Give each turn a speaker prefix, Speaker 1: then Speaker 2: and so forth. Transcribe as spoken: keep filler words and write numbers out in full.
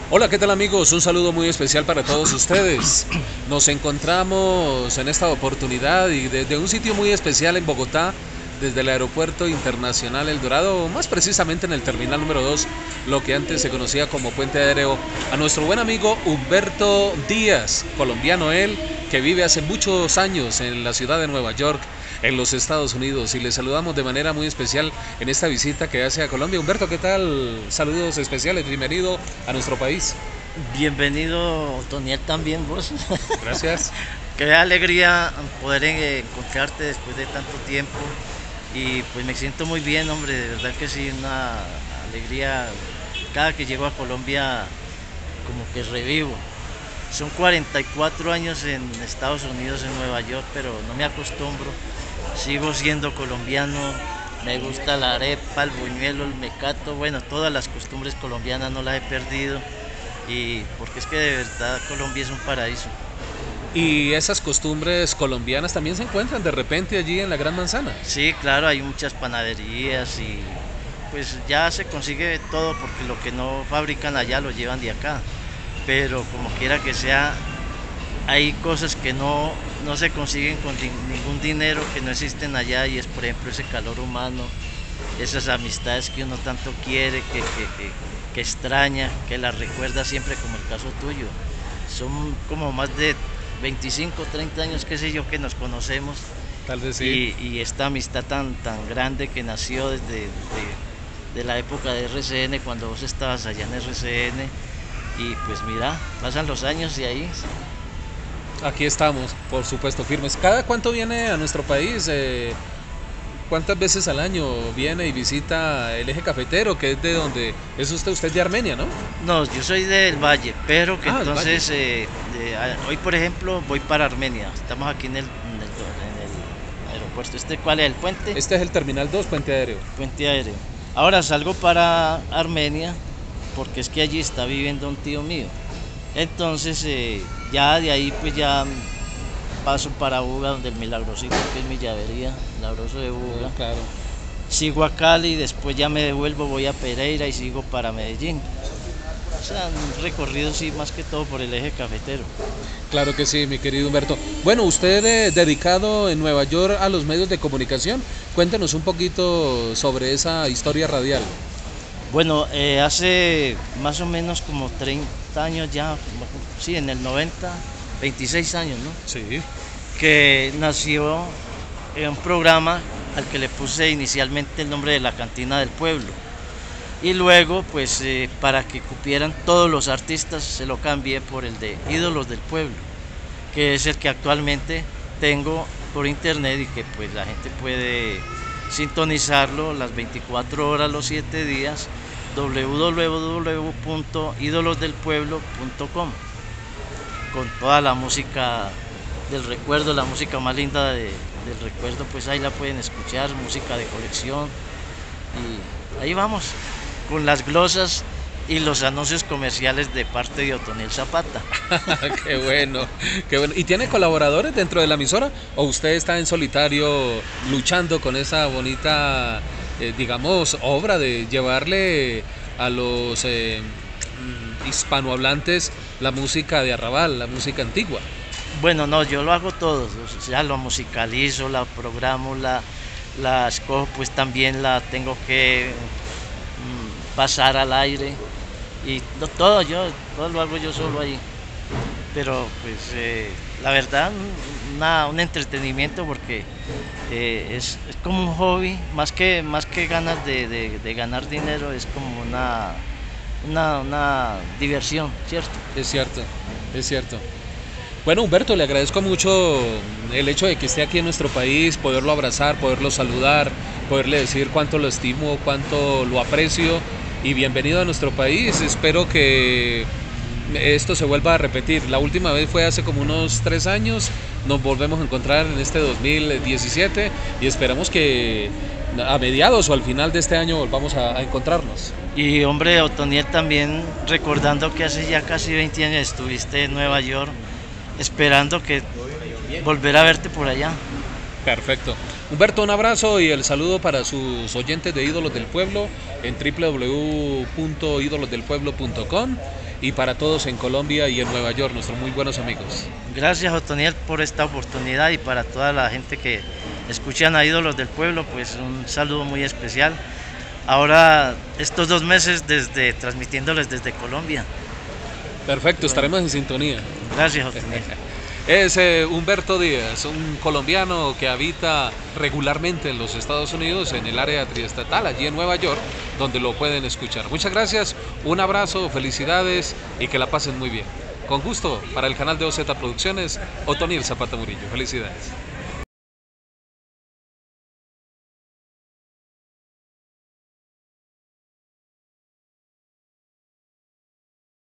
Speaker 1: Hola, ¿qué tal amigos? Un saludo muy especial para todos ustedes. Nos encontramos en esta oportunidad y desde un sitio muy especial en Bogotá, desde el Aeropuerto Internacional El Dorado, más precisamente en el terminal número dos, lo que antes se conocía como Puente Aéreo, a nuestro buen amigo Humberto Díaz, colombiano él, que vive hace muchos años en la ciudad de Nueva York, en los Estados Unidos, y le saludamos de manera muy especial en esta visita que hace a Colombia. Humberto, ¿qué tal? Saludos especiales, bienvenido a nuestro país.
Speaker 2: Bienvenido, Otoniel, también vos.
Speaker 1: Gracias.
Speaker 2: Qué alegría poder eh, encontrarte después de tanto tiempo y pues me siento muy bien, hombre, de verdad que sí, una alegría. Cada que llego a Colombia como que revivo. Son cuarenta y cuatro años en Estados Unidos, en Nueva York, pero no me acostumbro. Sigo siendo colombiano, me gusta la arepa, el buñuelo, el mecato, bueno, todas las costumbres colombianas no las he perdido, y porque es que de verdad Colombia es un paraíso.
Speaker 1: ¿Y esas costumbres colombianas también se encuentran de repente allí en la Gran Manzana?
Speaker 2: Sí, claro, hay muchas panaderías y pues ya se consigue todo porque lo que no fabrican allá lo llevan de acá, pero como quiera que sea, hay cosas que no, no se consiguen con di- ningún dinero, que no existen allá, y es por ejemplo ese calor humano, esas amistades que uno tanto quiere, que, que, que, que extraña, que las recuerda siempre, como el caso tuyo. Son como más de veinticinco, treinta años, qué sé yo, que nos conocemos,
Speaker 1: Tal vez sí.
Speaker 2: y, y esta amistad tan, tan grande que nació desde de, de la época de R C N, cuando vos estabas allá en R C N, y pues mira, pasan los años y ahí.
Speaker 1: Aquí estamos, por supuesto, firmes. ¿Cada cuánto viene a nuestro país? Eh, ¿Cuántas veces al año viene y visita el eje cafetero, que es de donde es usted? Usted es de Armenia, ¿no?
Speaker 2: No, yo soy del Valle, pero que
Speaker 1: Ah, del
Speaker 2: entonces eh, de- a- hoy por ejemplo voy para Armenia. Estamos aquí en el, en el, en el aeropuerto. ¿Este cuál es? ¿El puente?
Speaker 1: Este es el Terminal dos, Puente Aéreo.
Speaker 2: Puente aéreo. Ahora salgo para Armenia porque es que allí está viviendo un tío mío. Entonces eh, ya de ahí pues ya paso para Buga, donde el Milagrosito, que es mi llavería, Milagroso de Buga.
Speaker 1: Claro.
Speaker 2: Sigo a Cali, después ya me devuelvo, voy a Pereira y sigo para Medellín. O sea, un recorrido sí, más que todo por el eje cafetero.
Speaker 1: Claro que sí, mi querido Humberto. Bueno, usted eh, dedicado en Nueva York a los medios de comunicación, cuéntenos un poquito sobre esa historia radial.
Speaker 2: Bueno, eh, hace más o menos como treinta años ya, sí, en el noventa, veintiséis años, ¿no?
Speaker 1: Sí.
Speaker 2: Que nació eh, un programa al que le puse inicialmente el nombre de La Cantina del Pueblo. Y luego, pues eh, para que cupieran todos los artistas, se lo cambié por el de Ídolos del Pueblo, que es el que actualmente tengo por internet y que pues la gente puede sintonizarlo las veinticuatro horas, los siete días, w w w punto ídolos del pueblo punto com, con toda la música del recuerdo, la música más linda de- del recuerdo, pues ahí la pueden escuchar, música de colección, y ahí vamos, con las glosas y los anuncios comerciales de parte de Otoniel Zapata.
Speaker 1: Qué bueno, qué bueno. ¿Y tiene colaboradores dentro de la emisora o usted está en solitario luchando con esa bonita, eh, digamos, obra de llevarle a los eh, mm, hispanohablantes la música de arrabal, la música antigua?
Speaker 2: Bueno, no, yo lo hago todo, o sea, lo musicalizo, la programo, la, la escojo, pues también la tengo que mm, pasar al aire, y no, todo yo, todo lo hago yo solo ahí. Pero pues eh, la verdad, una, un entretenimiento porque eh, es, es como un hobby, más que, más que ganas de, de- de ganar dinero, es como una, una, una diversión, ¿cierto?
Speaker 1: Es cierto, es cierto. Bueno, Humberto, le agradezco mucho el hecho de que esté aquí en nuestro país, poderlo abrazar, poderlo saludar, poderle decir cuánto lo estimo, cuánto lo aprecio, y bienvenido a nuestro país. Espero que esto se vuelva a repetir. La última vez fue hace como unos tres años, nos volvemos a encontrar en este dos mil diecisiete y esperamos que a mediados o al final de este año volvamos a, a encontrarnos.
Speaker 2: Y hombre, Otoniel, también recordando que hace ya casi veinte años estuviste en Nueva York, esperando que volver a verte por allá.
Speaker 1: Perfecto. Humberto, un abrazo y el saludo para sus oyentes de Ídolos del Pueblo en w w w punto ídolos del pueblo punto com y para todos en Colombia y en Nueva York, nuestros muy buenos amigos.
Speaker 2: Gracias, Otoniel, por esta oportunidad, y para toda la gente que escuchan a Ídolos del Pueblo, pues un saludo muy especial. Ahora, estos dos meses desde transmitiéndoles desde Colombia.
Speaker 1: Perfecto, estaremos en sintonía.
Speaker 2: Gracias, Otoniel.
Speaker 1: Es eh, Humberto Díaz, un colombiano que habita regularmente en los Estados Unidos, en el área triestatal, allí en Nueva York, donde lo pueden escuchar. Muchas gracias, un abrazo, felicidades y que la pasen muy bien. Con gusto, para el canal de O Z Producciones, Otoniel Zapata Murillo. Felicidades.